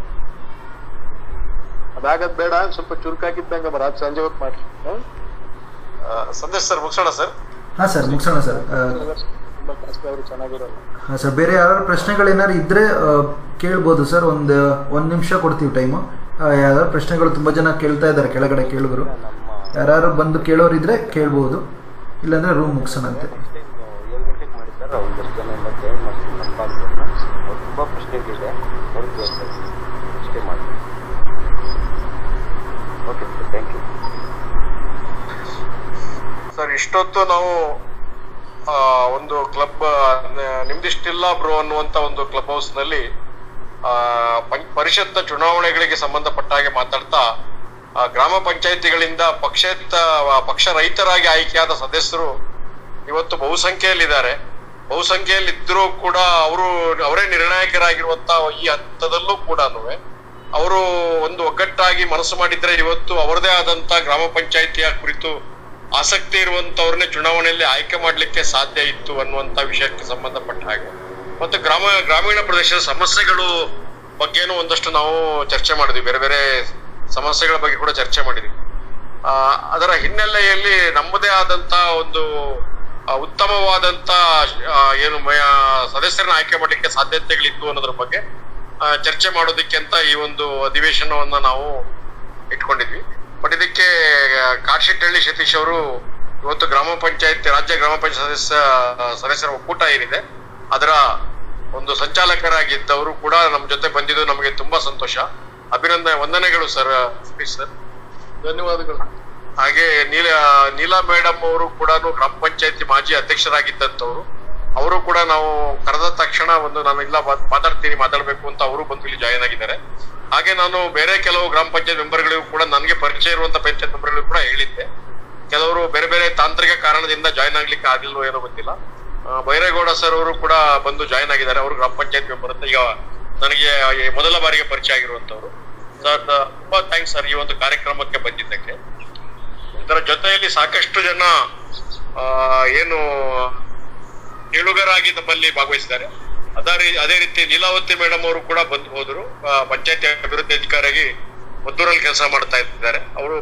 ಅದಾಗದ್ ಬೇಡ, ಸ್ವಲ್ಪ ಚುರುಕಾಕಿದ್ದಂಗ ಬರ ಸಂಜೆ ಹೊತ್ತು ಮಾಡ್ರಿ. ಸಂದೇಶ್ ಸರ್ ಮುಗಿಸೋಣ ಸರ್. ಹಾಂ ಸರ್, ಮುಗಿಸೋಣ ಸರ್. ತುಂಬಾ ಜಾಸ್ತಿ ಅವರು ಚೆನ್ನಾಗಿರೋಲ್ಲ. ಹಾಂ ಸರ್, ಬೇರೆ ಯಾರು ಪ್ರಶ್ನೆಗಳೇನಾದ್ರು ಇದ್ದರೆ ಕೇಳ್ಬೋದು ಸರ್. ಒಂದು ನಿಮಿಷ ಕೊಡ್ತೀವಿ ಟೈಮು. ಯಾವ್ದಾದ್ರು ಪ್ರಶ್ನೆಗಳು ತುಂಬ ಜನ ಕೇಳ್ತಾ ಇದ್ದಾರೆ, ಕೆಳಗಡೆ ಕೇಳಿದ್ರು. ಯಾರು ಬಂದು ಕೇಳೋರಿದ್ರೆ ಕೇಳ್ಬೋದು, ಇಲ್ಲಾಂದರೆ ರೂಮ್ ಮುಗಿಸೋಣಂತೆ. 7 ಗಂಟೆಗೆ ಮಾಡಿ ಸರ್. ಒಂದಷ್ಟು ಜನ ಎಲ್ಲ ಜಾಯಿನ್ ಮಾಡ್ತೀನಿ ನಮ್ಮ ಭಾಗದವ್ರನ್ನ. ಅವ್ರು ತುಂಬ ಪ್ರಶ್ನೆಗಳಿದೆ, ಅವ್ರಿಗೆ ಕೇಳ್ತಾರೆ. ಅಷ್ಟೇ ಮಾಡಿ. Okay sir, thank you sir. ಇಷ್ಟೊತ್ತು ನಾವು ಒಂದು ಕ್ಲಬ್ ನಿಮ್ದಿಷ್ಟಿಲ್ಲ ಬ್ರೋ ಅನ್ನುವಂತ ಒಂದು ಕ್ಲಬ್ ಹೌಸ್ ನಲ್ಲಿ ಪರಿಷತ್ ಚುನಾವಣೆಗಳಿಗೆ ಸಂಬಂಧಪಟ್ಟ ಹಾಗೆ ಮಾತಾಡ್ತಾ ಗ್ರಾಮ ಪಂಚಾಯಿತಿಗಳಿಂದ ಪಕ್ಷ ರಹಿತರಾಗಿ ಆಯ್ಕೆಯಾದ ಸದಸ್ಯರು ಇವತ್ತು ಬಹುಸಂಖ್ಯೆಯಲ್ಲಿದ್ದಾರೆ. ಬಹುಸಂಖ್ಯೆಯಲ್ಲಿದ್ದರೂ ಕೂಡ ಅವರೇ ನಿರ್ಣಾಯಕರಾಗಿರುವಂತ ಈ ಹಂತದಲ್ಲೂ ಕೂಡ ಅವರು ಒಂದು ಒಗ್ಗಟ್ಟಾಗಿ ಮನಸ್ಸು ಮಾಡಿದ್ರೆ ಇವತ್ತು ಅವರದೇ ಆದಂತ ಗ್ರಾಮ ಪಂಚಾಯಿತಿಯ ಕುರಿತು ಆಸಕ್ತಿ ಇರುವಂತವ್ರನ್ನೇ ಚುನಾವಣೆಯಲ್ಲಿ ಆಯ್ಕೆ ಮಾಡ್ಲಿಕ್ಕೆ ಸಾಧ್ಯ ಇತ್ತು ಅನ್ನುವಂತ ವಿಷಯಕ್ಕೆ ಸಂಬಂಧಪಟ್ಟ ಹಾಗೆ ಮತ್ತು ಗ್ರಾಮೀಣ ಪ್ರದೇಶದ ಸಮಸ್ಯೆಗಳು ಬಗ್ಗೆನೂ ಒಂದಷ್ಟು ನಾವು ಚರ್ಚೆ ಮಾಡಿದ್ವಿ. ಬೇರೆ ಬೇರೆ ಸಮಸ್ಯೆಗಳ ಬಗ್ಗೆ ಕೂಡ ಚರ್ಚೆ ಮಾಡಿದ್ವಿ. ಅದರ ಹಿನ್ನೆಲೆಯಲ್ಲಿ ನಮ್ಮದೇ ಆದಂತ ಒಂದು ಉತ್ತಮವಾದಂತ ಏನು ಸದಸ್ಯರನ್ನ ಆಯ್ಕೆ ಮಾಡ್ಲಿಕ್ಕೆ ಸಾಧ್ಯತೆಗಳಿತ್ತು ಅನ್ನೋದ್ರ ಬಗ್ಗೆ ಚರ್ಚೆ ಮಾಡೋದಕ್ಕೆ ಅಂತ ಈ ಒಂದು ಅಧಿವೇಶನವನ್ನ ನಾವು ಇಟ್ಕೊಂಡಿದ್ವಿ. ಬಟ್ ಇದಕ್ಕೆ ಕಾಡ್ಶೆಟ್ಟಹಳ್ಳಿ ಸತೀಶ್ ಅವರು ಇವತ್ತು ರಾಜ್ಯ ಗ್ರಾಮ ಪಂಚಾಯತ್ ಸದಸ್ಯರ ಒಕ್ಕೂಟ ಏನಿದೆ ಅದರ ಒಂದು ಸಂಚಾಲಕರಾಗಿದ್ದವರು ಕೂಡ ನಮ್ಮ ಜೊತೆ ಬಂದಿದ್ದು ನಮಗೆ ತುಂಬಾ ಸಂತೋಷ. ವಂದನೆಗಳು ಸರ್, ಸತೀಶ್ ಸರ್, ಧನ್ಯವಾದಗಳು. ಹಾಗೆ ನೀಲಾ ಮೇಡಮ್ ಅವರು ಕೂಡ ಗ್ರಾಮ ಪಂಚಾಯತಿ ಮಾಜಿ ಅಧ್ಯಕ್ಷರಾಗಿದ್ದಂಥವ್ರು. ಅವರು ಕೂಡ ನಾವು ಕರೆದ ತಕ್ಷಣ ನಾನು ಇಲ್ಲ ಮಾತಾಡ್ಬೇಕು ಅಂತ ಅವರು ಬಂದು ಇಲ್ಲಿ ಜಾಯಿನ್ ಆಗಿದ್ದಾರೆ. ಹಾಗೆ ನಾನು ಬೇರೆ ಕೆಲವು ಗ್ರಾಮ ಪಂಚಾಯತ್ ಮೆಂಬರ್ಗಳಿಗೂ ಕೂಡ ನನಗೆ ಪರಿಚಯ ಇರುವಂತ ಪಂಚಾಯತ್ ಮೆಂಬರ್ಗಳಿಗೂ ಕೂಡ ಹೇಳಿದ್ದೆ. ಕೆಲವರು ಬೇರೆ ಬೇರೆ ತಾಂತ್ರಿಕ ಕಾರಣದಿಂದ ಜಾಯಿನ್ ಆಗ್ಲಿಕ್ಕೆ ಆಗಿಲ್ವೋ ಏನೋ ಗೊತ್ತಿಲ್ಲ. ಬೈರೇಗೌಡ ಸರ್ ಅವರು ಕೂಡ ಬಂದು ಜಾಯಿನ್ ಆಗಿದ್ದಾರೆ. ಅವರು ಗ್ರಾಮ ಪಂಚಾಯತ್ ಮೆಂಬರ್ ಅಂತ ಈಗ ನನಗೆ ಮೊದಲ ಬಾರಿಗೆ ಪರಿಚಯ ಆಗಿರುವಂತವ್ರು. ಸರ್ ತುಂಬಾ ಥ್ಯಾಂಕ್ಸ್ ಸರ್ ಈ ಒಂದು ಕಾರ್ಯಕ್ರಮಕ್ಕೆ ಬಂದಿದ್ದಕ್ಕೆ. ಇದರ ಜೊತೆಯಲ್ಲಿ ಸಾಕಷ್ಟು ಜನ ಏನು ಕೇಳುಗರಾಗಿ ನಮ್ಮಲ್ಲಿ ಭಾಗವಹಿಸಿದ್ದಾರೆ. ಅದೇ ರೀತಿ ಲೀಲಾವತಿ ಮೇಡಮ್ ಅವರು ಕೂಡ ಬಂದು ಹೋದ್ರು. ಪಂಚಾಯತ್ ಅಭಿವೃದ್ಧಿ ಅಧಿಕಾರಿಯಾಗಿ ಮದ್ದೂರಲ್ಲಿ ಕೆಲಸ ಮಾಡ್ತಾ ಇದ್ದಾರೆ. ಅವರು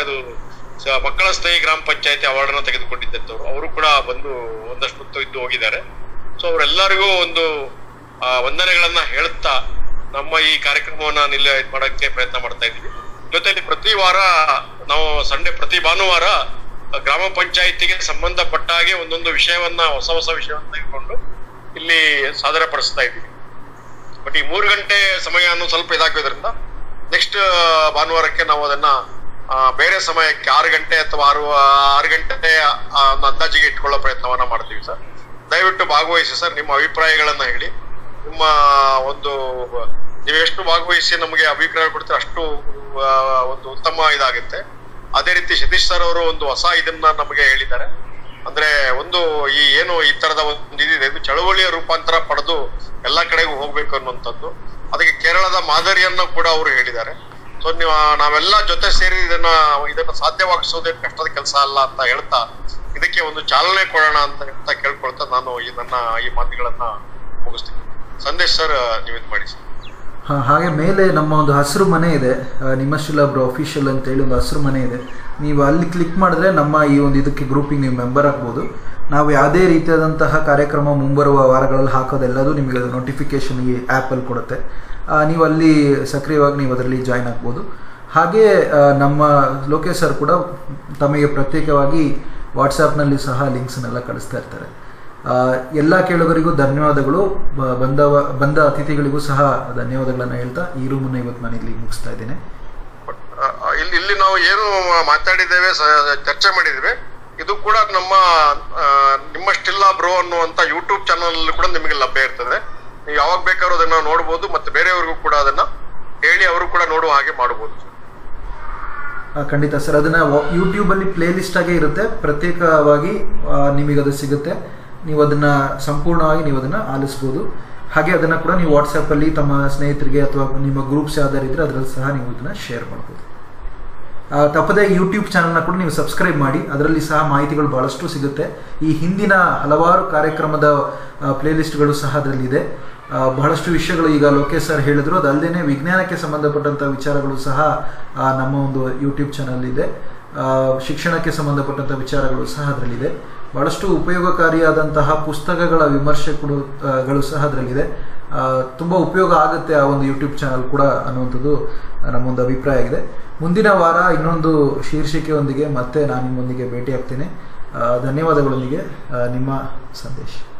ಮಕ್ಕಳ ಸ್ನೇಹಿ ಗ್ರಾಮ ಪಂಚಾಯತಿ ಅವಾರ್ಡ್ ಅನ್ನು ತೆಗೆದುಕೊಂಡಿದ್ದಂಥವ್ರು. ಅವರು ಕೂಡ ಬಂದು ಒಂದಷ್ಟು ಹೊತ್ತು ಇದ್ದು ಹೋಗಿದ್ದಾರೆ. ಸೊ ಅವರೆಲ್ಲರಿಗೂ ಒಂದು ವಂದನೆಗಳನ್ನ ಹೇಳುತ್ತಾ ನಮ್ಮ ಈ ಕಾರ್ಯಕ್ರಮವನ್ನ ಮಾಡಕ್ಕೆ ಪ್ರಯತ್ನ ಮಾಡ್ತಾ ಇದ್ದೀವಿ. ಜೊತೆಲಿ ಪ್ರತಿ ವಾರ ನಾವು ಪ್ರತಿ ಭಾನುವಾರ ಗ್ರಾಮ ಪಂಚಾಯತಿಗೆ ಸಂಬಂಧಪಟ್ಟ ಹಾಗೆ ಒಂದೊಂದು ವಿಷಯವನ್ನ ಹೊಸ ವಿಷಯವನ್ನ ತೆಗೆದುಕೊಂಡು ಇಲ್ಲಿ ಸಾಧನೆ ಪಡಿಸ್ತಾ ಇದ್ದೀವಿ. ಬಟ್ ಈ 3 ಗಂಟೆ ಸಮಯವನ್ನು ಸ್ವಲ್ಪ ಇದಾಕೋದ್ರಿಂದ ನೆಕ್ಸ್ಟ್ ಭಾನುವಾರಕ್ಕೆ ನಾವು ಅದನ್ನ ಬೇರೆ ಸಮಯಕ್ಕೆ 6 ಗಂಟೆ ಅಥವಾ 6 ಗಂಟೆ ಅಂದಾಜಿಗೆ ಇಟ್ಕೊಳ್ಳೋ ಪ್ರಯತ್ನವನ್ನ ಮಾಡ್ತೀವಿ ಸರ್. ದಯವಿಟ್ಟು ಭಾಗವಹಿಸಿ ಸರ್. ನಿಮ್ಮ ಅಭಿಪ್ರಾಯಗಳನ್ನ ಹೇಳಿ. ನಿಮ್ಮ ನೀವು ಎಷ್ಟು ಭಾಗವಹಿಸಿ ನಮಗೆ ಅಭಿಪ್ರಾಯ ಕೊಡ್ತೀರ ಅಷ್ಟು ಒಂದು ಉತ್ತಮ ಇದಾಗುತ್ತೆ. ಅದೇ ರೀತಿ ಸತೀಶ್ ಸರ್ ಅವರು ಒಂದು ಹೊಸ ಇದನ್ನ ನಮಗೆ ಹೇಳಿದ್ದಾರೆ. ಅಂದ್ರೆ ಈ ತರದ ಒಂದು ಇದಿದೆ, ಇದು ಚಳವಳಿಯ ರೂಪಾಂತರ ಪಡೆದು ಎಲ್ಲಾ ಕಡೆಗೂ ಹೋಗ್ಬೇಕು ಅನ್ನುವಂಥದ್ದು. ಅದಕ್ಕೆ ಕೇರಳದ ಮಾದರಿಯನ್ನ ಕೂಡ ಅವರು ಹೇಳಿದ್ದಾರೆ. ಸೊ ನಾವೆಲ್ಲ ಜೊತೆ ಸೇರಿ ಇದನ್ನ ಸಾಧ್ಯವಾಗಿಸೋದೇ ಕಷ್ಟದ ಕೆಲಸ ಅಲ್ಲ ಅಂತ ಹೇಳ್ತಾ ಇದಕ್ಕೆ ಒಂದು ಚಾಲನೆ ಕೊಡೋಣ ಅಂತ ಕೇಳ್ಕೊಳ್ತಾ ನಾನು ನನ್ನ ಈ ಮಾತುಗಳನ್ನ ಮುಗಿಸ್ತೀನಿ. ಸಂದೇಶ್ ಸರ್, ನೀವು ಇದು ಮಾಡಿ ಸರ್. ಹಾಗೆ ಮೇಲೆ ನಮ್ಮ ಒಂದು ಹಸಿರು ಮನೆ ಇದೆ, ನಿಮ್ಮಶಿಲಾ ಬ್ರೋ ಅಫಿಷಿಯಲ್ ಅಂತೇಳಿ ಒಂದು ಹಸಿರು ಮನೆ ಇದೆ. ನೀವು ಅಲ್ಲಿ ಕ್ಲಿಕ್ ಮಾಡಿದ್ರೆ ನಮ್ಮ ಈ ಒಂದು ಇದಕ್ಕೆ ಗ್ರೂಪಿಗೆ ನೀವು ಮೆಂಬರ್ ಆಗ್ಬೋದು. ನಾವು ಯಾವುದೇ ರೀತಿಯಾದಂತಹ ಕಾರ್ಯಕ್ರಮ ಮುಂಬರುವ ವಾರಗಳಲ್ಲಿ ಹಾಕೋದೆಲ್ಲದು ನಿಮಗೆ ಅದು ನೋಟಿಫಿಕೇಶನ್ ಈ ಆ್ಯಪಲ್ಲಿ ಕೊಡುತ್ತೆ. ನೀವು ಅಲ್ಲಿ ಸಕ್ರಿಯವಾಗಿ ನೀವು ಅದರಲ್ಲಿ ಜಾಯ್ನ್ ಆಗ್ಬೋದು. ಹಾಗೆ ನಮ್ಮ ಲೋಕೇಶ್ ಸರ್ ಕೂಡ ತಮಗೆ ಪ್ರತ್ಯೇಕವಾಗಿ ವಾಟ್ಸಾಪ್ನಲ್ಲಿ ಸಹ ಲಿಂಕ್ಸನ್ನೆಲ್ಲ ಕಳಿಸ್ತಾ ಇರ್ತಾರೆ. ಎಲ್ಲ ಕೇಳುಗರಿಗೂ ಧನ್ಯವಾದಗಳು. ಬಂದ ಅತಿಥಿಗಳಿಗೂ ಸಹ ಧನ್ಯವಾದಗಳನ್ನು ಹೇಳ್ತಾ ಈ ರೂಮನ್ನು ಇವತ್ತು ನಾನು ಇಲ್ಲಿ ಮುಗಿಸ್ತಾ ಇದ್ದೇನೆ. ಇಲ್ಲಿ ನಾವು ಏನು ಮಾತಾಡಿದ್ದೇವೆ, ಚರ್ಚೆ ಮಾಡಿದ್ದೇವೆ, ಇದು ಕೂಡ ನಿಮ್ಮಷ್ಟಿಲ್ಲ ಬ್ರೋ ಅನ್ನುವಂತ ಯೂಟ್ಯೂಬ್ ಚಾನಲ್ ಕೂಡ ನಿಮಗೆ ಲಭ್ಯ ಇರ್ತದೆ. ನೀವು ಯಾವಾಗ ಬೇಕಾದ್ರೂ ಅದನ್ನ ನೋಡ್ಬೋದು. ಮತ್ತೆ ಬೇರೆಯವ್ರಿಗೂ ಕೂಡ ಅದನ್ನ ಹೇಳಿ ಅವರು ಕೂಡ ನೋಡುವ ಹಾಗೆ ಮಾಡಬಹುದು. ಖಂಡಿತ ಸರ್. ಅದನ್ನ ಯೂಟ್ಯೂಬಲ್ಲಿ ಪ್ಲೇ ಲಿಸ್ಟ್ ಆಗೇ ಇರುತ್ತೆ, ಪ್ರತ್ಯೇಕವಾಗಿ ನಿಮಗೆ ಅದು ಸಿಗುತ್ತೆ. ನೀವು ಅದನ್ನ ಸಂಪೂರ್ಣವಾಗಿ ನೀವು ಅದನ್ನ ಆಲಿಸ್ಬೋದು. ಹಾಗೆ ಅದನ್ನ ಕೂಡ ನೀವು ವಾಟ್ಸಪ್ಪಲ್ಲಿ ತಮ್ಮ ಸ್ನೇಹಿತರಿಗೆ ಅಥವಾ ನಿಮ್ಮ ಗ್ರೂಪ್ಸ್ ಯಾವ್ದಾರು ಇದ್ರೆ ಅದರಲ್ಲಿ ಸಹ ನೀವು ಇದನ್ನ ಶೇರ್ ಮಾಡ್ಬೋದು. ತಪ್ಪದೆ ಯೂಟ್ಯೂಬ್ ಚಾನಲ್ನ ಕೂಡ ನೀವು ಸಬ್ಸ್ಕ್ರೈಬ್ ಮಾಡಿ. ಅದರಲ್ಲಿ ಸಹ ಮಾಹಿತಿಗಳು ಬಹಳಷ್ಟು ಸಿಗುತ್ತೆ. ಈ ಹಿಂದಿನ ಹಲವಾರು ಕಾರ್ಯಕ್ರಮದ ಪ್ಲೇ ಲಿಸ್ಟ್ಗಳು ಸಹ ಅದರಲ್ಲಿದೆ. ಬಹಳಷ್ಟು ವಿಷಯಗಳು ಈಗ ಲೋಕೇಶ್ ಸರ್ ಹೇಳಿದ್ರು. ಅದಲ್ಲದೆ ವಿಜ್ಞಾನಕ್ಕೆ ಸಂಬಂಧಪಟ್ಟಂಥ ವಿಚಾರಗಳು ಸಹ ನಮ್ಮ ಒಂದು ಯೂಟ್ಯೂಬ್ ಚಾನಲ್ ಇದೆ. ಶಿಕ್ಷಣಕ್ಕೆ ಸಂಬಂಧಪಟ್ಟಂಥ ವಿಚಾರಗಳು ಸಹ ಅದರಲ್ಲಿದೆ. ಬಹಳಷ್ಟು ಉಪಯೋಗಕಾರಿಯಾದಂತಹ ಪುಸ್ತಕಗಳ ವಿಮರ್ಶೆಗಳು ಸಹ ಅದರಲ್ಲಿದೆ. ತುಂಬ ಉಪಯೋಗ ಆಗುತ್ತೆ ಆ ಒಂದು ಯೂಟ್ಯೂಬ್ ಚಾನಲ್ ಕೂಡ ಅನ್ನುವಂಥದ್ದು ನಮ್ಮೊಂದು ಅಭಿಪ್ರಾಯ ಆಗಿದೆ. ಮುಂದಿನ ವಾರ ಇನ್ನೊಂದು ಶೀರ್ಷಿಕೆಯೊಂದಿಗೆ ಮತ್ತೆ ನಾನು ನಿಮ್ಮೊಂದಿಗೆ ಭೇಟಿ ಆಗ್ತೇನೆ. ಧನ್ಯವಾದಗಳೊಂದಿಗೆ ನಿಮ್ಮ ಸಂದೇಶ್.